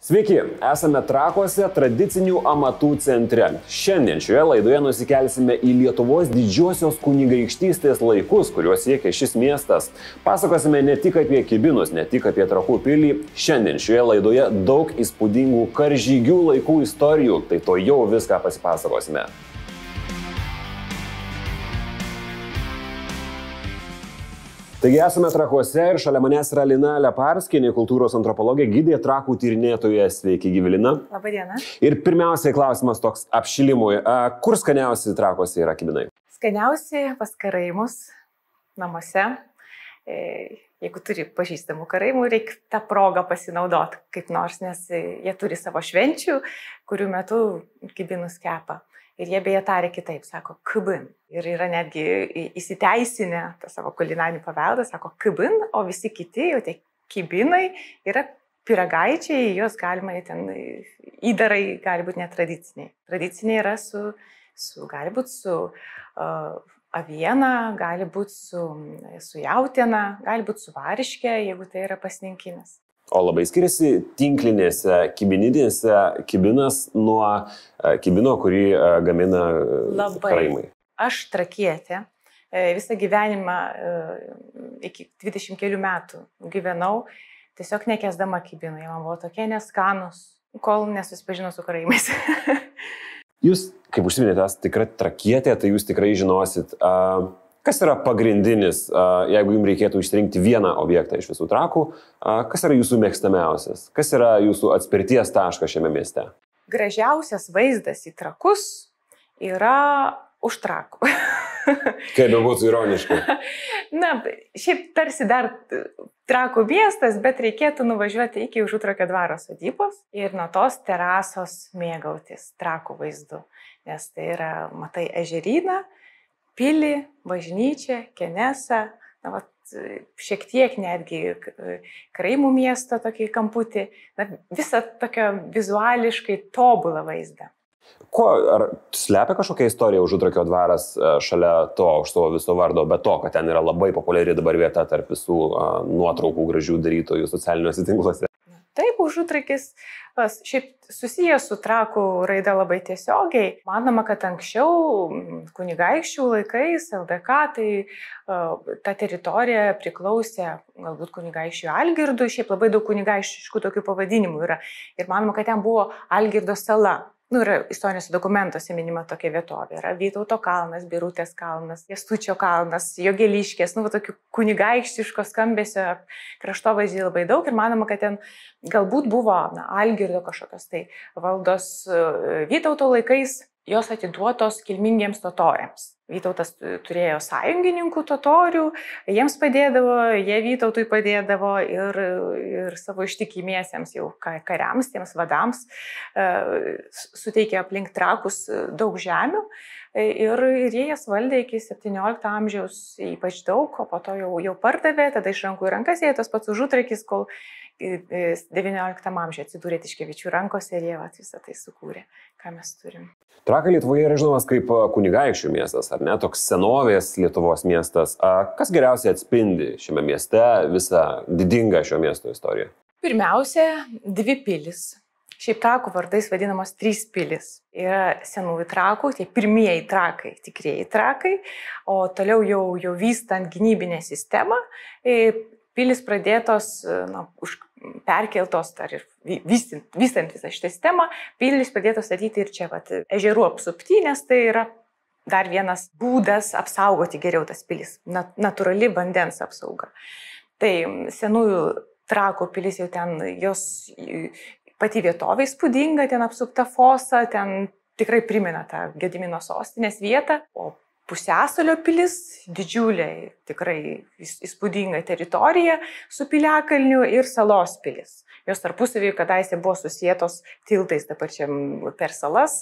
Sveiki, esame Trakuose tradicinių amatų centre. Šiandien šioje laidoje nusikelsime į Lietuvos didžiosios kunigaikštystės laikus, kuriuos siekia šis miestas. Pasakosime ne tik apie Kibinus, ne tik apie Trakų pilį. Šiandien šioje laidoje daug įspūdingų karžygių laikų istorijų, tai to jau viską pasipasakosime. Taigi esame Trakuose ir šalia manęs yra Lina Leparskienė, kultūros antropologė, gidė, Trakų tyrinėtoja. Sveiki, gyvi Lina. Labą dieną. Ir pirmiausiai klausimas toks apšilimui. Kur skaniausi Trakuose yra kibinai? Skaniausi pas karaimus namuose. Jeigu turi pažįstamų karaimų, reikia tą progą pasinaudoti kaip nors, nes jie turi savo švenčių, kurių metu kibinus kepa. Ir jie beje taria kitaip, sako kibin. Ir yra netgi įsiteisinę tą savo kulinarinį paveldą, sako kibin, o visi kiti, jau tie kibinai, yra pyragaičiai, juos galima ten, įdarai gali būti netradiciniai. Tradiciniai yra gali būti su aviena, gali būti su jautiena, gali būti su variške, jeigu tai yra pasninkinis. O labai skiriasi tinklinėse kibininėse kibinas nuo kibino, kurį gamina karaimai. Aš trakietė. Visą gyvenimą iki 20 kelių metų gyvenau, tiesiog nekęsdama kibinų. Jie man buvo tokie neskanus, kol nesusipažinau su karaimais. Jūs, kaip užsiminėte, tikrai trakietė, tai jūs tikrai žinosit. Kas yra pagrindinis, jeigu jums reikėtų išsirinkti vieną objektą iš visų Trakų, kas yra jūsų mėgstamiausias? Kas yra jūsų atspirties taškas šiame mieste? Gražiausias vaizdas į Trakus yra už Trakų. Kaip bebūtų ironiškai. Na, šiaip tarsi dar Trakų miestas, bet reikėtų nuvažiuoti iki Užutrakio dvaro sodybos ir nuo tos terasos mėgautis Trakų vaizdu. Nes tai yra, matai, ežeryną, pilį, bažnyčią, kenesą, šiek tiek netgi karaimų miesto tokį kamputį, visą tokią vizuališkai tobulą vaizdą. Ar slepia kažkokia istorija Užutrakio dvaras šalia to už savo viso vardo, be to, kad ten yra labai populiari dabar vieta tarp visų nuotraukų gražių darytojų socialiniuose tinkluose? Taip, Užutrakis šiaip susijęs su Trakų raida labai tiesiogiai. Manoma, kad anksčiau kunigaikščių laikais LDK, tai ta teritorija priklausė galbūt kunigaikščiui Algirdui, šiaip labai daug kunigaikščių tokių pavadinimų yra. Ir manoma, kad ten buvo Algirdo sala. Yra istoriniuose dokumentuose minima tokia vietovė. Yra Vytauto kalnas, Birutės kalnas, Kęstučio kalnas, Jogeliškės, tokių kunigaikštiško skambesio kraštovaizdžiai labai daug. Ir manoma, kad ten galbūt buvo Algirdo kažkokios tai valdos Vytauto laikais, jos atiduotos kilmingiems totoriams. Vytautas turėjo sąjungininkų totorių, jiems padėdavo, jie Vytautui padėdavo ir savo ištikimiesiems jau kariams, tiems vadams suteikė aplink Trakus daug žemių ir jie jas valdė iki 17 amžiaus ypač daug, o po to jau pardavė, tada iš rankų į rankas ėjo tas pats Užutrakis, kol 19 amžiuje atsidūrė Tiškevičių rankose ir jie visą tai sukūrė, ką mes turim. Trakai Lietuvoje yra žinomas kaip kunigaikščių miestas, ar ne? Toks senovės Lietuvos miestas. Kas geriausiai atspindi šiame mieste visą didingą šio miesto istoriją? Pirmiausia, dvi pilis. Šiaip Trakų vardais vadinamos 3 pilis. Yra senųjų Trakų, tie pirmieji Trakai, tikrieji Trakai, o toliau jau vystant gynybinę sistemą, pilis pradėtos, perkeltos, ar ir vystant visą šitą sistemą, pilis pradėtos statyti ir čia, ežerų apsupty, nes tai yra dar vienas būdas apsaugoti geriau tas pilis, natūrali vandens apsauga. Tai senųjų Trakų pilis jau ten, jos pati vietovė įspūdinga, ten apsupta fosa, ten tikrai primena tą Gedimino sostinės vietą, o Pusiasalio pilis, didžiulė, tikrai įspūdinga teritorija su piliakalniu ir Salos pilis. Jos tarpusavį kadaise buvo susietos tiltais dabar čia per salas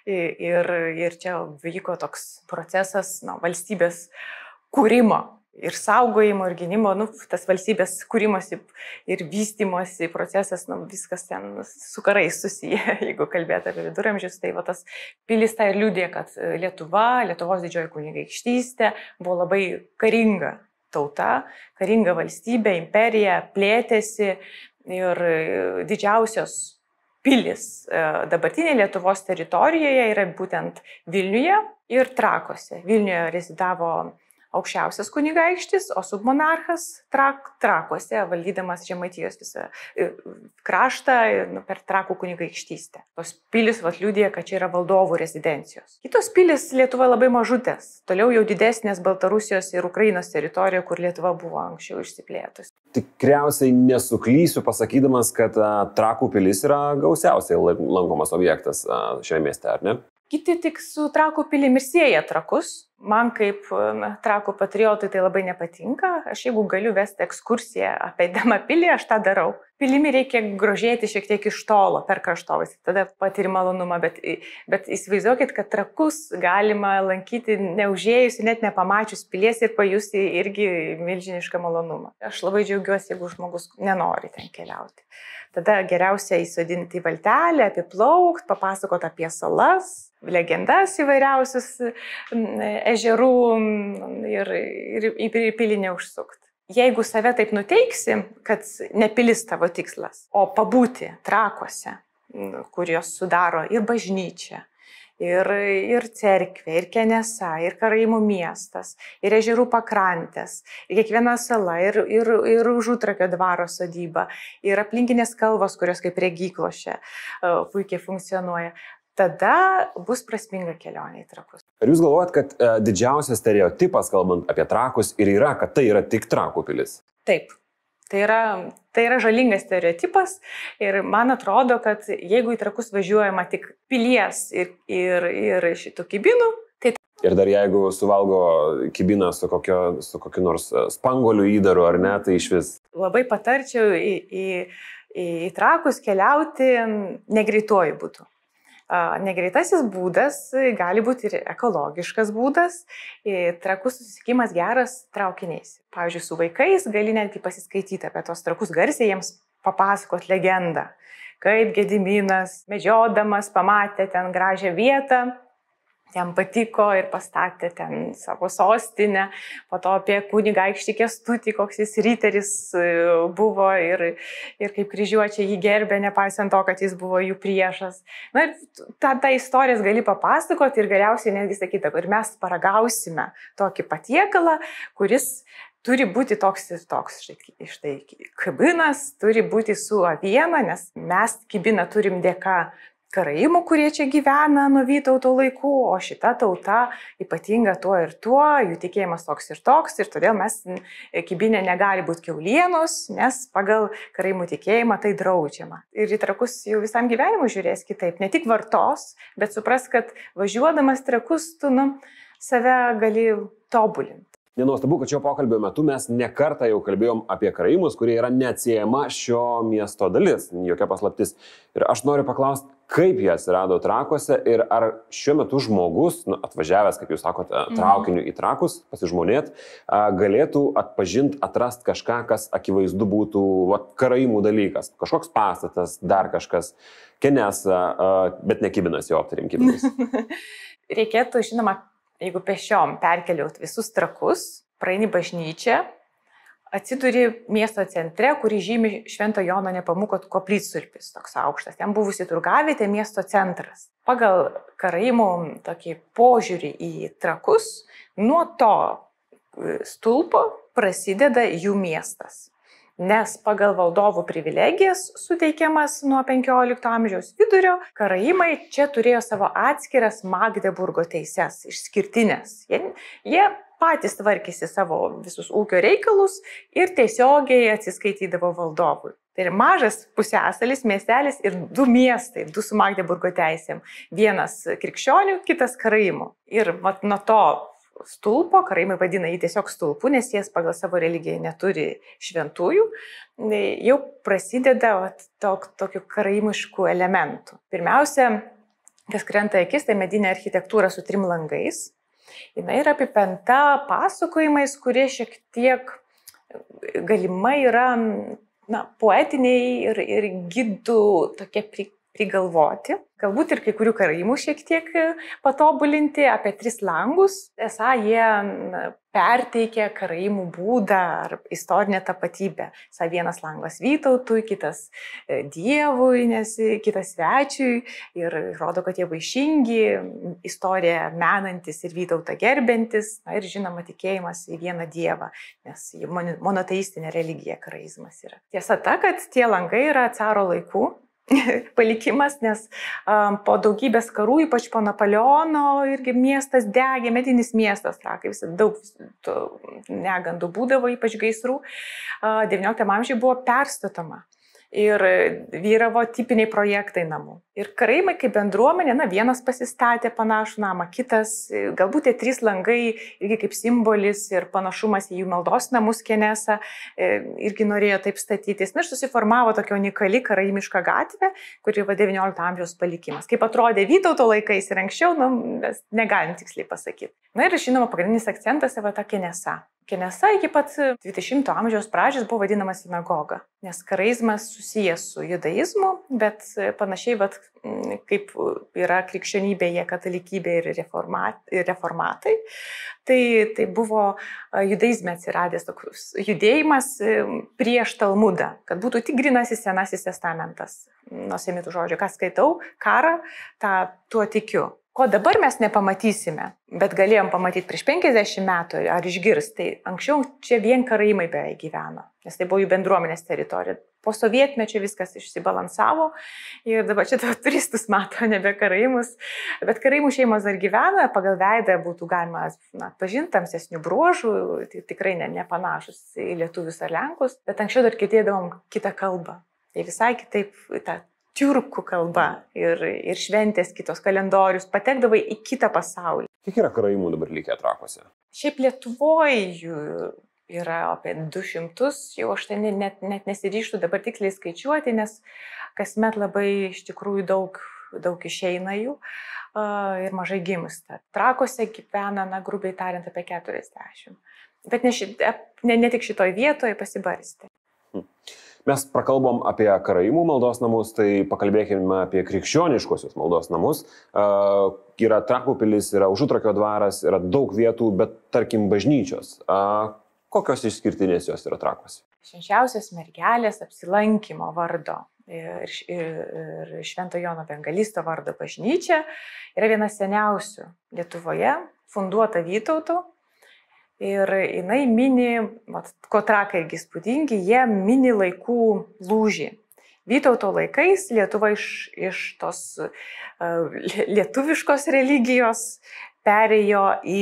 ir čia vyko toks procesas valstybės kūrimo ir saugojimo ir gynimo, tas valstybės kūrimosi ir vystymosi procesas, viskas ten su karais susiję, jeigu kalbėt apie viduramžius, tai tas pilis tai ir liudė, kad Lietuvos didžioji kunigaikštystė buvo labai karinga tauta, karinga valstybė, imperija, plėtėsi ir didžiausios pilis dabartinėje Lietuvos teritorijoje yra būtent Vilniuje ir Trakuose. Vilniuje rezidavo aukščiausias kunigaikštis, o submonarchas Trakuose, valdydamas Žemaitijos visą kraštą per Trakų kunigaikštystę. Tos pilis liudija, kad čia yra valdovų rezidencijos. Kitos pilis Lietuva labai mažutės, toliau jau didesnės Baltarusijos ir Ukrainos teritorijoje, kur Lietuva buvo anksčiau išsiplėtus. Tikriausiai nesuklysiu pasakydamas, kad Trakų pilis yra gausiausiai lankomas objektas šiame mieste, ar ne? Kiti tik su Trakų pilim ir sieja Trakus. Man kaip Trakų patriotui tai labai nepatinka. Aš jeigu galiu vesti ekskursiją apie pilį, aš tą darau. Pilimi reikia grožėti šiek tiek iš tolo, per kraštovaizdį, tada patiri malonumą, bet įsivaizduokit, kad Trakus galima lankyti neužėjus, net nepamačius pilies ir pajusti irgi milžinišką malonumą. Aš labai džiaugiuosi, jeigu žmogus nenori ten keliauti. Tada geriausia įsodinti į valtelę, apiplaukt, papasakot apie salas, legendas įvairiausius ežerų ir į pilį neužsukt. Jeigu save taip nuteiksi, kad ne pilis tavo tikslas, o pabūti Trakuose, kurios sudaro ir bažnyčia, ir cerkvė, ir Kenesa, ir Karaimų miestas, ir ežerų pakrantės, ir kiekviena sala, ir Užutrakio dvaro sodyba, ir aplinkinės kalvos, kurios kaip regyklos čia puikiai funkcionuoja. Tada bus prasminga kelionė į Trakus. Ar jūs galvojat, kad didžiausias stereotipas, kalbant apie Trakus, ir yra, kad tai yra tik Trakų pilis? Taip. Tai yra žalingas stereotipas ir man atrodo, kad jeigu į Trakus važiuojama tik pilies ir šitų kibinų, tai... Ir dar jeigu suvalgo kibiną su kokiu nors spanguolių įdaru, ar ne, tai iš vis... Labai patarčiau į Trakus keliauti negreituoju būdu. Negreitasis būdas gali būti ir ekologiškas būdas. Trakus susisiekimas geras traukiniais. Pavyzdžiui, su vaikais gali netgi pasiskaityti apie tos Trakus garsiai, jiems papasakot legendą, kaip Gediminas medžiodamas pamatė ten gražią vietą, jam patiko ir pastatė ten savo sostinę, po to apie kunigaikštį Kęstutį, koks jis riteris buvo ir kaip kryžiuočiai jį gerbė, nepaisant to, kad jis buvo jų priešas. Na ir tą istorijas gali papasakoti ir galiausiai netgi sakyti, kad mes paragausime tokį patiekalą, kuris turi būti toks ir toks. Štai kibinas turi būti su aviena, nes mes kibiną turim dėka karaimų, kurie čia gyvena nuo Vytauto laikų, o šita tauta ypatinga tuo ir tuo, jų tikėjimas toks ir todėl mes kibinė negali būti kiaulienos, nes pagal karaimų tikėjimą tai draudžiama. Ir į Trakus jau visam gyvenimui žiūrės kitaip, ne tik vartos, bet supras, kad važiuodamas Trakus tu save gali tobulinti. Nenuostabu, kad šio pokalbio metu mes nekartą jau kalbėjom apie karaimus, kurie yra neatsiejama šio miesto dalis, jokia paslaptis. Ir aš noriu paklausti, kaip jie atsirado Trakuose ir ar šiuo metu žmogus, atvažiavęs, kaip jūs sakote, traukiniu į Trakus, pasižmonėt, galėtų atpažinti, atrast kažką, kas akivaizdu būtų karaimų dalykas. Kažkoks pastatas, dar kažkas, Kenesa, bet ne kibinas, jau aptarėm kibinas. Reikėtų, žinoma, jeigu pešiom perkeliaut visus Trakus, praeini bažnyčią, atsiduri miesto centre, kurį žymi Švento Jono Nepomuko koplytstulpis, toks aukštas. Ten buvusi turgavietė, miesto centras. Pagal karaimų tokį požiūrį į Trakus, nuo to stulpo prasideda jų miestas. Nes pagal valdovų privilegijas suteikiamas nuo 15 amžiaus vidurio, karaimai čia turėjo savo atskiras Magdeburgo teises, išskirtinės. Jie patys tvarkėsi savo visus ūkio reikalus ir tiesiogiai atsiskaitydavo valdovui. Tai yra mažas pusiasalis, miestelis ir 2 miestai, 2 su Magdeburgo teisėm. Vienas krikščionių, kitas karaimų. Ir nuo to stulpo, karaimai vadina jį tiesiog stulpu, nes jie pagal savo religiją neturi šventųjų, jau prasideda tokių karaimiškų elementų. Pirmiausia, kas krenta akis, tai medinė architektūra su 3 langais. Jis yra apipenta pasakojimais, kurie šiek tiek galimai yra poetiniai ir gidų tokie prigalvoti, galbūt ir kai kurių karaimų šiek tiek patobulinti, apie 3 langus. Esą jie perteikia karaimų būdą ar istorinę tapatybę. Esą vienas langas Vytautui, kitas Dievui, nes kitas svečiui ir rodo, kad jie vaišingi, istoriją menantis ir Vytautą gerbiantis, na ir žinoma tikėjimas į vieną Dievą, nes monoteistinė religija karaizmas yra. Tiesa ta, kad tie langai yra caro laikų palikimas, nes po daugybės karų, ypač po Napoleono, irgi miestas degė, medinis miestas, Trakai, daug negandų būdavo, ypač gaisrų, XIX amžiuje buvo perstatoma. Ir vyravo tipiniai projektai namų. Ir karaimai kaip bendruomenė, vienas pasistatė panašų namą, kitas, galbūt tie 3 langai irgi kaip simbolis ir panašumas į jų maldos namus Kenesą, irgi norėjo taip statytis. Ir susiformavo tokia unikali karaimiška gatvė, kuri buvo XIX amžiaus palikimas. Kaip atrodė Vytauto laikais ir anksčiau, mes negalim tiksliai pasakyti. Na ir žinoma, pagrindinis akcentas yra ta Kenesa. Kenesa iki pat 20 amžiaus pradžios buvo vadinama sinagoga, nes karaizmas susijęs su judaizmu, bet panašiai, kaip yra krikščionybėje, katalikybė ir reformatai, tai buvo judaizme atsiradęs toks judėjimas prieš Talmudą, kad būtų tik grynasis Senasis testamentas. Nuo semitų žodžio, ką skaitau, karą, tuo tikiu. Ko dabar mes nepamatysime, bet galėjom pamatyti prieš 50 metų ar išgirsti, tai anksčiau čia vien karaimai beveik gyveno, nes tai buvo jų bendruomenės teritorija. Po sovietmečio viskas išsibalansavo ir dabar čia turistus mato, nebe karaimus, bet karaimų šeimos dar gyvena, pagal veidą būtų galima pažinti tamsesnių bruožų, tai tikrai nepanašus į lietuvius ar lenkus, bet anksčiau dar girdėdavom kitą kalbą, tai visai kitaip tą tiurkų kalba ir šventės kitos kalendorius, patekdavai į kitą pasaulį. Kiek yra karaimų dabar likę Trakuose? Šiaip Lietuvoje jų yra apie 200, jau aš tai net nesiryžtu dabar tiksliai skaičiuoti, nes kasmet labai iš tikrųjų daug išeina jų ir mažai gimsta. Trakuose gyvena, grubiai tariant, apie 40. Bet ne tik šitoj vietoje pasibarstė. Mes prakalbom apie karaimų maldos namus, tai pakalbėkime apie krikščioniškosius maldos namus. Yra Trakų pilis, yra Užutrakio dvaras, yra daug vietų, bet tarkim bažnyčios. Kokios išskirtinės jos yra Trakuose? Švenčiausios mergelės apsilankymo vardo ir Švento Jono Evangelisto vardo bažnyčia yra viena seniausių Lietuvoje, funduota Vytauto. Ir jinai mini, ko Trakai irgi įspūdingi, jie mini laikų lūžį. Vytauto laikais Lietuva iš tos lietuviškos religijos perėjo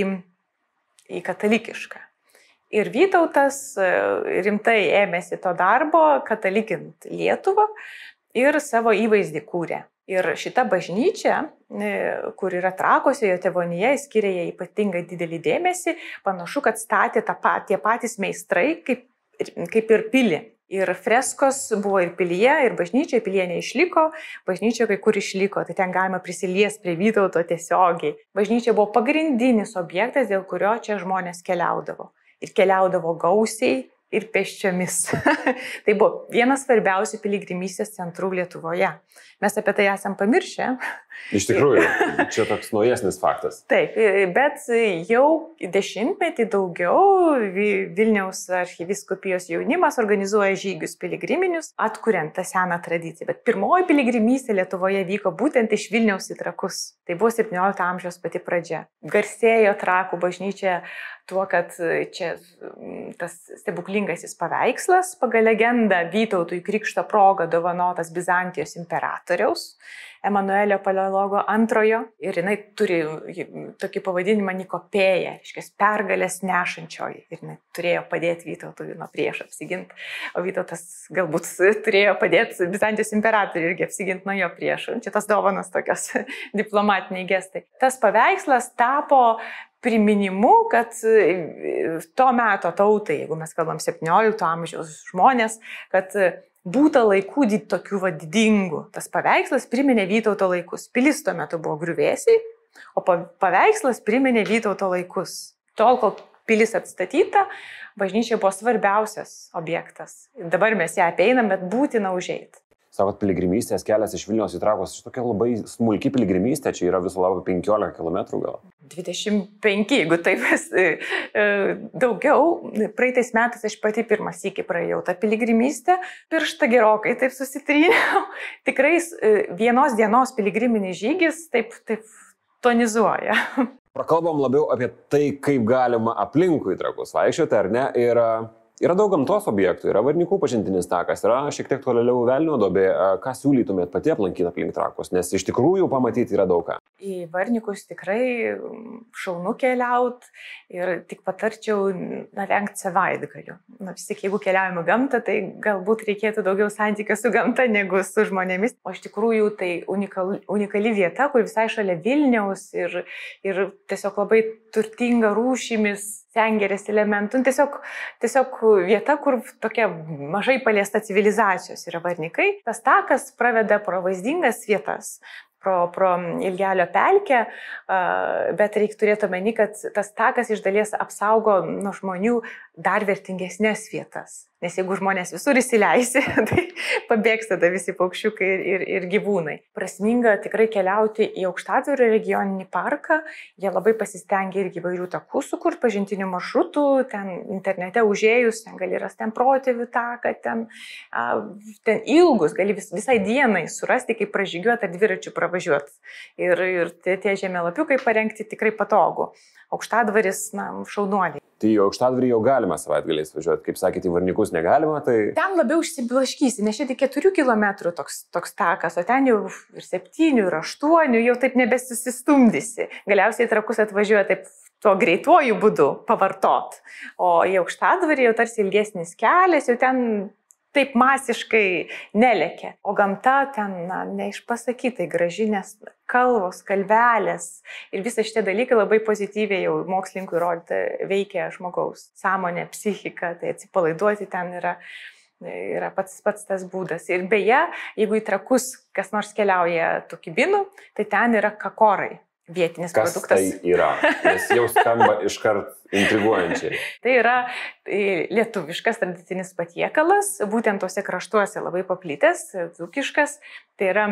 į katalikišką. Ir Vytautas rimtai ėmėsi to darbo, katalikint Lietuvą ir savo įvaizdį kūrė. Ir šita bažnyčia, kur yra Trakuose, jo tėvonija, skiria jai ypatingai didelį dėmesį, panašu, kad statė tie patys meistrai kaip ir pilį. Ir freskos buvo ir pilyje, ir bažnyčioje, pilyje neišliko, bažnyčioje kai kur išliko, tai ten galima prisiliesti prie Vytauto tiesiogiai. Bažnyčia buvo pagrindinis objektas, dėl kurio čia žmonės keliaudavo. Ir keliaudavo gausiai ir pėsčiomis. Tai buvo vienas svarbiausių piligrimystės centrų Lietuvoje. Mes apie tai esam pamiršę. Iš tikrųjų, čia toks naujesnis faktas. Taip, bet jau 10 metų daugiau Vilniaus arkivyskupijos jaunimas organizuoja žygius piligriminius, atkuriant tą seną tradiciją. Bet pirmoji piligrimystė Lietuvoje vyko būtent iš Vilniaus į Trakus. Tai buvo 17 amžiaus pati pradžia. Garsėjo Trakų bažnyčia tuo, kad čia tas stebuklingasis paveikslas, pagal legendą Vytautui krikšto proga dovanotas Bizantijos imperatoriaus, Emanuelio Paleologo II, ir jinai turi tokį pavadinimą Nikopėja, reiškia pergalės nešančioji, ir jinai turėjo padėti Vytautui nuo priešo apsiginti, o Vytautas galbūt turėjo padėti Bizantijos imperatoriui irgi apsiginti nuo jo priešo. Čia tas dovanas tokios diplomatiniai gestai. Tas paveikslas tapo priminimu, kad to meto tautai, jeigu mes kalbam 17 amžiaus žmonės, kad būta laikų tokių didingų. Tas paveikslas priminė Vytauto laikus. Pilis tuo metu buvo griuvėsiai, o paveikslas priminė Vytauto laikus. Tol, kol pilis atstatyta, bažnyčia buvo svarbiausias objektas. Dabar mes ją apeinam, bet būtina užeiti. Sakot, piligrimystės kelias iš Vilniaus į Trakus, čia tokia labai smulki piligrimystė, čia yra viso labo 15 km gal. 25, jeigu taip daugiau. Praeitais metais aš pati pirmą sykį praėjau tą piligrimystę, pirštą gerokai taip susitryniau. Tikrai vienos dienos piligriminis žygis taip tonizuoja. Prakalbam labiau apie tai, kaip galima aplinkui Trakus vaikščioti, ar ne? Yra daug gamtos objektų, yra Varnikų pažintinis takas, yra šiek tiek tolėliau Velnio duobė. Ką siūlytumėt pati aplankyti aplink Trakus, nes iš tikrųjų pamatyti yra daug ką. Į Varnikus tikrai šaunu keliaut ir tik patarčiau vengti savaitgalių. Vis tik, jeigu keliaujame gamtą, tai galbūt reikėtų daugiau santykio su gamta negu su žmonėmis. O iš tikrųjų tai unikali vieta, kur visai šalia Vilniaus ir tiesiog labai turtinga rūšimis, Sengirės elementų. Tiesiog vieta, kur tokia mažai paliesta civilizacijos yra Varnikai. Tas takas praveda pro vaizdingas vietas, pro Ilgelio pelkę, bet reikia turėti omeny, kad tas takas iš dalies apsaugo nuo žmonių dar vertingesnės vietas. Nes jeigu žmonės visur įsileisi, tai pabėgs tada visi paukščiukai ir gyvūnai. Prasminga tikrai keliauti į Aukštadvario regioninį parką. Jie labai pasistengia irgi įvairių takų sukurti, pažintinių maršrutų, ten internete užėjus, ten gali rasti ten protėvių taką, ten ilgus, gali visai dienai surasti, kaip pražygiuoti ar dviračių pravažiuoti. Ir tie žemėlapiukai parengti tikrai patogu. Aukštadvaris, šaunuoliai. Tai į Aukštadvarį jau galima savaitgaliais važiuoti, kaip sakėte, į Varnikus negalima, tai... Ten labiau išsiblaškysi, nes čia tik 4 km toks takas, o ten jau ir 7, ir 8, jau taip nebesusistumdysi. Galiausiai Trakus atvažiuoja taip tuo greituoju būdu pavartot. O į Aukštadvarį jau tarsi ilgesnis kelias, jau ten taip masiškai nelekia. O gamta ten, neišpasakytai graži, nes kalvos, kalvelės ir visi šitie dalykai labai pozityviai jau mokslininkų įrodyta veikia žmogaus sąmonę, psichiką, tai atsipalaiduoti ten yra pats tas būdas. Ir beje, jeigu į Trakus kas nors keliauja tų kibinų, tai ten yra kakorai. Vietinis produktas. Kas tai yra? Nes jau skamba iškart intriguojančiai. Tai yra lietuviškas tradicinis patiekalas, būtent tose kraštuose labai paplitęs, dzūkiškas. Tai yra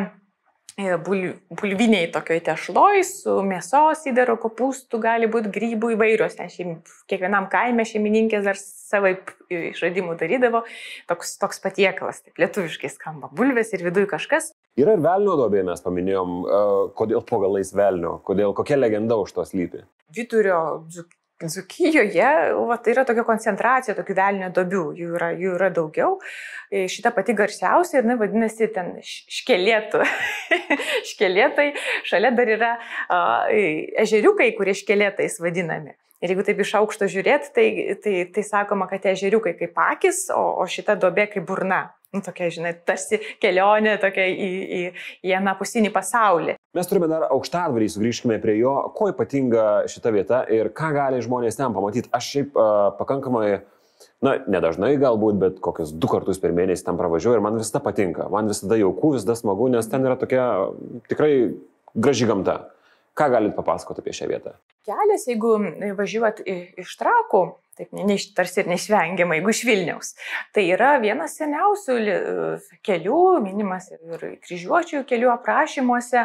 bulviniai tokioj tešloj su mėsos įdaro, kopūstų, gali būti grybų įvairios. Kiekvienam kaime šeimininkės dar savaip išradimų darydavo. Toks patiekalas, taip lietuviškai skamba. Bulvės ir viduj kažkas. Yra ir Velnio duobė, mes paminėjom, kodėl po galais Velnio, kokia legenda už to slypi. Vidurio Dzūkijoje tai yra tokia koncentracija tokių Velnio duobių, jų yra daugiau. Šita pati garsiausia ir vadinasi ten škelėtų. Škelėtai, šalia dar yra ežeriukai, kurie škelėtais vadinami. Ir jeigu taip iš aukšto žiūrėti, tai sakoma, kad ežeriukai kaip akis, o šita duobė kaip burna. Tokia, žinai, tarsi kelionė tokia į anapusinį pasaulį. Mes turime dar Aukštadvarį, sugrįžkime prie jo. Kuo ypatinga šita vieta ir ką gali žmonės ten pamatyti? Aš šiaip pakankamai, nedažnai galbūt, bet kokius 2 kartus per mėnesį ten pravažiuoju ir man visada patinka. Man visada jauku, visada smagu, nes ten yra tokia tikrai graži gamta. Ką galit papasakoti apie šią vietą? Kelias, jeigu važiuot iš Trakų, taip tarsi ir neišvengiamai, jeigu iš Vilniaus, tai yra vienas seniausių kelių, minimas ir kryžiuočių kelių aprašymuose,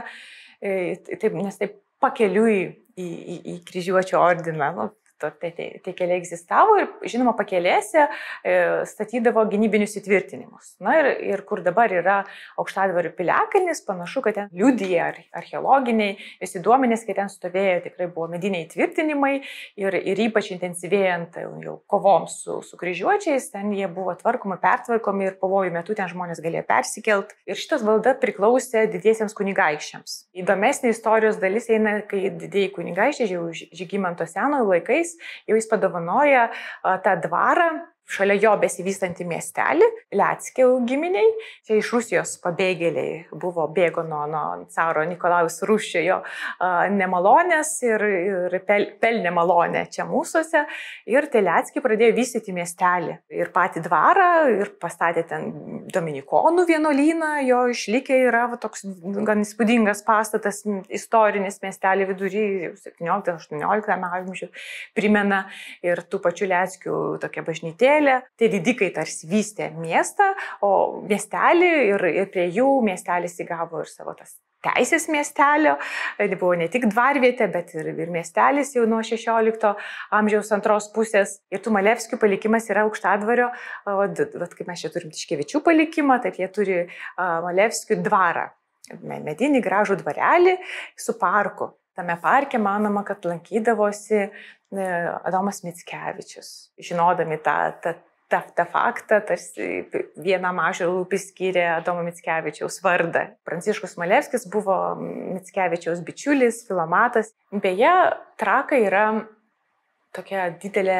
nes taip pakeliui į kryžiuočių ordiną. Tie keliai egzistavo ir, žinoma, pakelėse statydavo gynybinius įtvirtinimus. Ir kur dabar yra Aukštadvario piliakalnis, panašu, kad ten liudija archeologiniai visi duomenys, kai ten stovėjo, tikrai buvo mediniai įtvirtinimai ir ypač intensyvėjant jau kovoms su kryžiuočiais, ten jie buvo tvarkomi, pertvarkomi ir pavojų metu ten žmonės galėjo persikelt. Ir šitas valda priklausė didiesiems kunigaikščiams. Įdomesnė istorijos dalis eina, kai didieji kunigaikščiai, jau Žygimanto Senojo laikais, jau jis padovanoja tą dvarą, šalia jo besivystantį miestelį, Liackio giminiai. Čia iš Rusijos pabėgėliai bėgo nuo caro Nikolajaus Ruščiojo nemalonės ir pelnė malonę čia mūsuose. Ir tie Liackiai pradėjo vystyti miestelį ir patį dvarą ir pastatė ten dominikonų vienuolyną. Jo išlikę yra toks gan įspūdingas pastatas, istorinis miestelį vidury 17-18 amžių primena ir tų pačių Liackių tokia bažnytėlė. įsikėlė, tie didikai tarsi vystė miestą, o miestelį ir prie jų miestelis įgavo ir savo tas teisės miestelio, tai buvo ne tik dvarvietė, bet ir miestelis jau nuo 16 amžiaus antros pusės. Ir tų Malevskių palikimas yra Aukštadvario, kaip mes čia turim Tiškevičių palikimą, taip jie turi Malevskių dvarą, medinį gražų dvarelį su parku. Tame parke manoma, kad lankydavosi Adomas Mickevičius, žinodami tą faktą, tarsi vienam ąžuolui skyrė Adomo Mickevičiaus vardą. Pranciškus Malevskis buvo Mickevičiaus bičiulis, filomatas. Beje, Trakai yra tokia didelė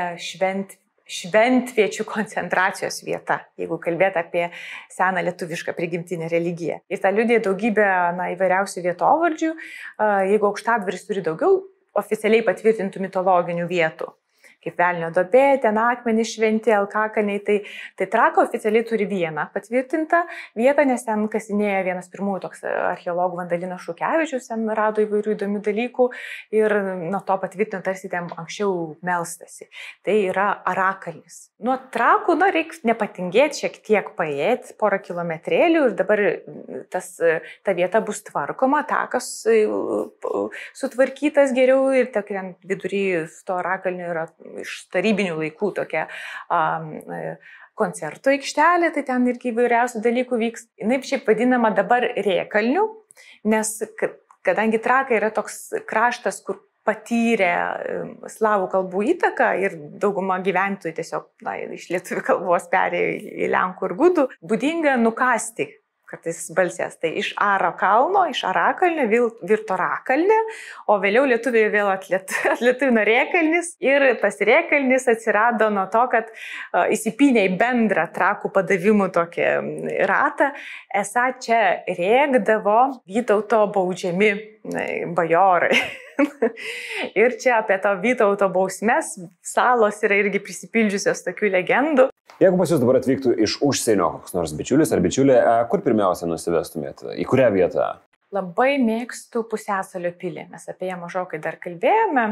šventviečių koncentracijos vieta, jeigu kalbėt apie seną lietuvišką prigimtinę religiją. Ir tą liudija daugybė įvairiausių vietovardžių. Jeigu Aukštadvaris turi daugiau oficialiai patvirtintų mitologinių vietų, kaip Velnio duobė, ten akmenys šventi, Alkakalniai, tai Trakai oficialiai turi vieną patvirtintą vietą, nes ten kasinėja vienas pirmųjų toks archeologų Vandalinas Šukevičius, ten rado įvairių įdomių dalykų ir nuo to patvirtino tarsi ten anksčiau melstasi. Tai yra Arakalnis. Nuo Trakų, reiks nepatingėti, šiek tiek paėti, porą kilometrėlių ir dabar ta vieta bus tvarkoma, takas sutvarkytas geriau ir ten vidury to Arakalnio yra iš tarybinių laikų tokia koncertų aikštelė, tai ten irgi įvairiausių dalykų vyks. Jis šiaip vadinama dabar Rėkalniu, nes kadangi Trakai yra toks kraštas, kur patyrė slavų kalbų įtaką ir dauguma gyventojų tiesiog iš lietuvių kalbos perėjo į lenkų ir gudų, būdinga nukasti kartais balsės. Tai iš Aro kalno, iš Arakalnio virto Rakalnė, o vėliau lietuviai vėl atlietuvino Rėkalnis ir tas Rėkalnis atsirado nuo to, kad įsipynė į bendrą Trakų padavimų tokį ratą. Esą čia rėkdavo Vytauto baudžiami bajorai. Ir čia apie to Vytauto bausmes salos yra irgi prisipildžiusios tokių legendų. Jeigu pas jūs dabar atvyktų iš užsienio koks nors bičiulis ar bičiulė, kur pirmiausia nusivestumėte? Į kurią vietą? Labai mėgstu Pusiasalio pilį, mes apie ją mažokai dar kalbėjome.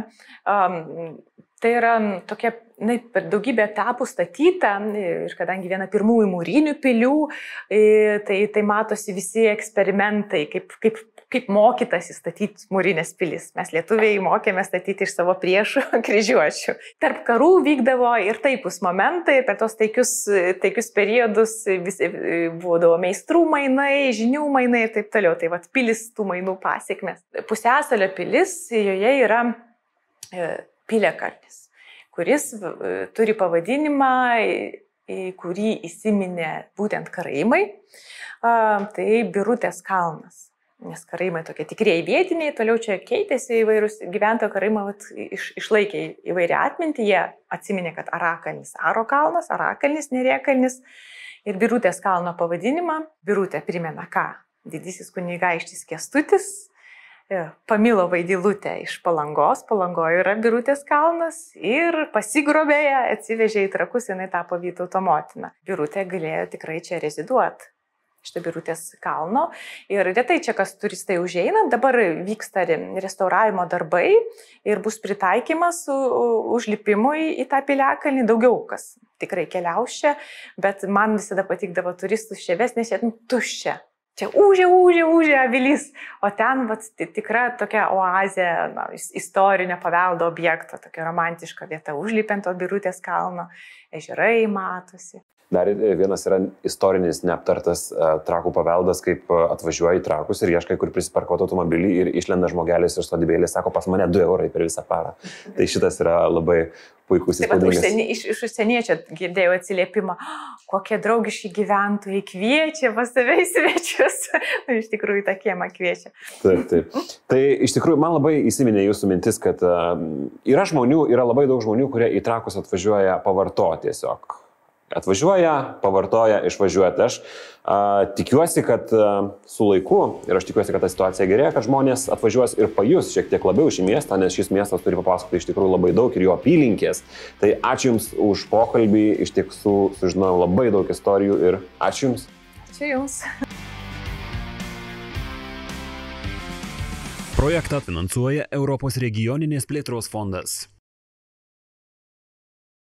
Tai yra tokia per daugybę etapų statyta ir kadangi viena pirmųjų mūrinių pilių, tai matosi visi eksperimentai, kaip mokytasi statyti mūrinės pilis. Mes lietuviai mokėme statyti iš savo priešų kryžiuočių. Tarp karų vykdavo ir taipus momentai, per tos taikius periodus būdavo meistrų mainai, žinių mainai ir taip toliau. Tai pilis tų mainų pasiekmes. Pusiasalio pilis, joje yra piliakalnis, kuris turi pavadinimą, į kurį įsiminė būtent karaimai. Tai Birutės kalnas. Nes karaimai tokie tikrieji vietiniai, toliau čia keitėsi įvairūs gyventojų karaimai, išlaikė įvairią atmintį, jie atsiminė, kad Arakalnis, Aro kalnas, Arakalnis, Nerėkalnis ir Birutės kalno pavadinimą. Birutė primena ką? Didysis kunigaikštis Kęstutis pamilo Vaidilutę iš Palangos, Palangoje yra Birutės kalnas ir pasigrobė ją, atsivežė į Trakus, jinai tapo Vytauto motina. Birutė galėjo tikrai čia reziduoti. Šitą Birutės kalno. Ir retai čia, kas turistai užeina, dabar vyksta restauravimo darbai ir bus pritaikymas užlipimui į tą piliakalnį. Daugiau kas tikrai keliaus čia, bet man visada patikdavo turistus čia ves, nes jie tuščia. Čia ūžia avilys, o ten tikra tokia oazė, istorinio paveldo objekto, tokia romantiška vieta, užlipiant to Birutės kalno, ežerai matosi. Dar vienas yra istorinis neaptartas Trakų paveldas, kaip atvažiuoja į Trakus ir ieškai, kur prisiparkuoti automobilį ir išlenda žmogelis ir sodybėlė, sako, pas mane 2 eurai per visą parą. Tai šitas yra labai puikus įspūdingas. Iš užsieniečio girdėjau atsiliepimą, kokie draugiški gyventojai kviečia pas save į svečius. Iš tikrųjų, tą kiemą kviečia. Taip. Tai iš tikrųjų man labai įsiminė jūsų mintis, kad yra labai daug žmonių, kurie į Trakus atvažiuoja pavartoti tiesiog. Atvažiuoja, pavartoja, išvažiuoja. Aš tikiuosi, kad su laiku, ir aš tikiuosi, kad ta situacija gerėja, kad žmonės atvažiuos ir pajus šiek tiek labiau šį miestą, nes šis miestas turi papasakoti iš tikrųjų labai daug ir jo apylinkės. Tai ačiū Jums už pokalbį, iš tiesų sužinojau labai daug istorijų ir ačiū Jums. Ačiū Jums. Projektą finansuoja Europos regioninės plėtros fondas.